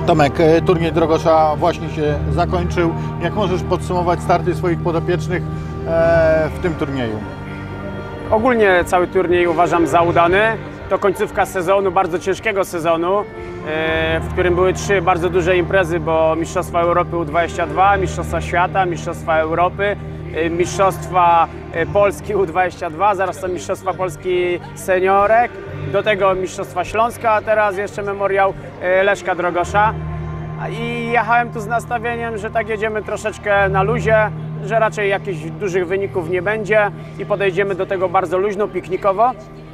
Tomek, turniej Drogosza właśnie się zakończył. Jak możesz podsumować starty swoich podopiecznych w tym turnieju? Ogólnie cały turniej uważam za udany. To końcówka sezonu, bardzo ciężkiego sezonu, w którym były 3 bardzo duże imprezy, bo Mistrzostwa Europy U22, Mistrzostwa Świata, Mistrzostwa Europy, Mistrzostwa Polski U22, zaraz są Mistrzostwa Polski Seniorek, do tego Mistrzostwa Śląska, a teraz jeszcze memoriał Leszka Drogosza. I jechałem tu z nastawieniem, że tak jedziemy troszeczkę na luzie, że raczej jakichś dużych wyników nie będzie i podejdziemy do tego bardzo luźno, piknikowo,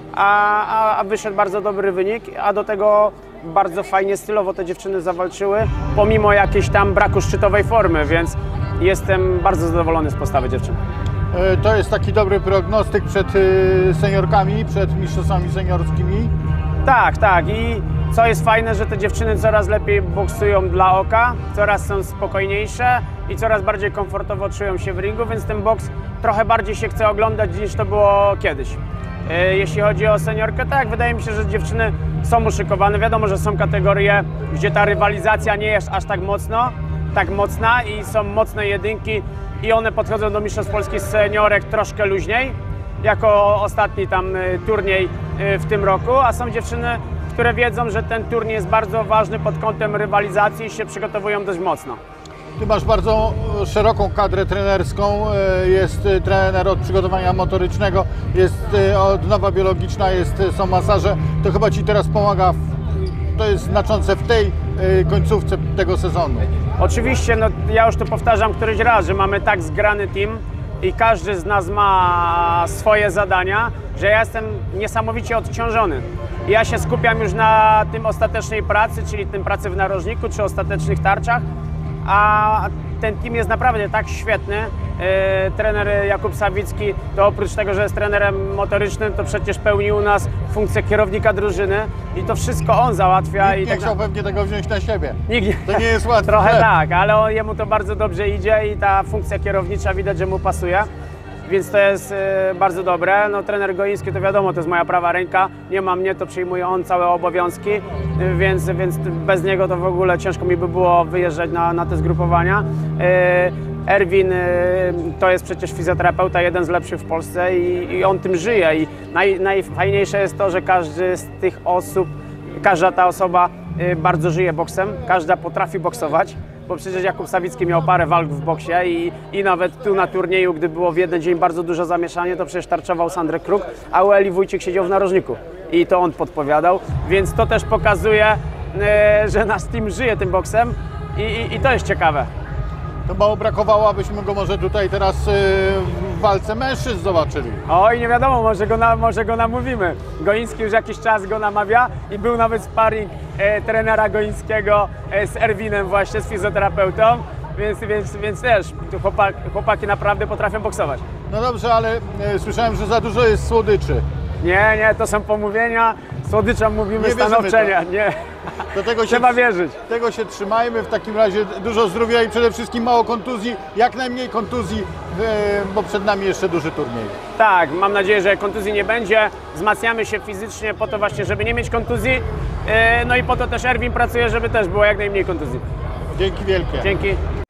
a wyszedł bardzo dobry wynik, a do tego bardzo fajnie stylowo te dziewczyny zawalczyły, pomimo jakiejś tam braku szczytowej formy, więc jestem bardzo zadowolony z postawy dziewczyn. To jest taki dobry prognostyk przed seniorkami, przed mistrzostwami seniorskimi? Tak, tak. I co jest fajne, że te dziewczyny coraz lepiej boksują dla oka, coraz są spokojniejsze i coraz bardziej komfortowo czują się w ringu, więc ten boks trochę bardziej się chce oglądać niż to było kiedyś. Jeśli chodzi o seniorkę, tak, wydaje mi się, że dziewczyny są uszykowane. Wiadomo, że są kategorie, gdzie ta rywalizacja nie jest aż tak mocna i są mocne jedynki i one podchodzą do Mistrzostw Polski seniorek troszkę luźniej, jako ostatni tam turniej w tym roku, a są dziewczyny, które wiedzą, że ten turniej jest bardzo ważny pod kątem rywalizacji i się przygotowują dość mocno. Ty masz bardzo szeroką kadrę trenerską, jest trener od przygotowania motorycznego, jest odnowa biologiczna, są masaże, to chyba Ci teraz pomaga, to jest znaczące w tej końcówce tego sezonu. Oczywiście, no, ja już to powtarzam któryś raz, że mamy tak zgrany team i każdy z nas ma swoje zadania, że ja jestem niesamowicie odciążony. Ja się skupiam już na tym ostatecznej pracy, czyli tym pracy w narożniku czy ostatecznych tarczach, a ten team jest naprawdę tak świetny. Trener Jakub Sawicki, to oprócz tego, że jest trenerem motorycznym, to przecież pełni u nas funkcję kierownika drużyny i to wszystko on załatwia. Nikt nie chciał pewnie tego wziąć na siebie. Nikt To nie jest łatwe. Trochę tak, ale jemu to bardzo dobrze idzie i ta funkcja kierownicza widać, że mu pasuje. Więc to jest bardzo dobre. No, trener Goiński to wiadomo, to jest moja prawa ręka. Nie ma mnie, to przyjmuje on całe obowiązki, więc bez niego to w ogóle ciężko mi by było wyjeżdżać na te zgrupowania. Erwin to jest przecież fizjoterapeuta, jeden z lepszych w Polsce i on tym żyje. I najfajniejsze jest to, że każdy z tych osób, każda ta osoba bardzo żyje boksem, każda potrafi boksować. Bo przecież Jakub Sawicki miał parę walk w boksie i nawet tu na turnieju, gdy było w jeden dzień bardzo dużo zamieszanie, to przecież tarczował Sandrę Kruk, a u Eli Wójcik siedział w narożniku i to on podpowiadał, więc to też pokazuje, że nasz team żyje tym boksem i to jest ciekawe. To mało brakowało, abyśmy go może tutaj teraz w walce mężczyzn zobaczyli. Oj, nie wiadomo, może go namówimy. Goiński już jakiś czas go namawia i był nawet sparring trenera Goińskiego z Erwinem właśnie, z fizjoterapeutą, więc też chłopaki naprawdę potrafią boksować. No dobrze, ale słyszałem, że za dużo jest słodyczy. Nie, to są pomówienia, słodyczom mówimy stanowczenia, nie. Do tego Trzeba wierzyć. Tego się trzymajmy, w takim razie dużo zdrowia i przede wszystkim mało kontuzji, jak najmniej kontuzji, bo przed nami jeszcze duży turniej. Tak, mam nadzieję, że kontuzji nie będzie, wzmacniamy się fizycznie po to właśnie, żeby nie mieć kontuzji, no i po to też Erwin pracuje, żeby też było jak najmniej kontuzji. Dzięki wielkie. Dzięki.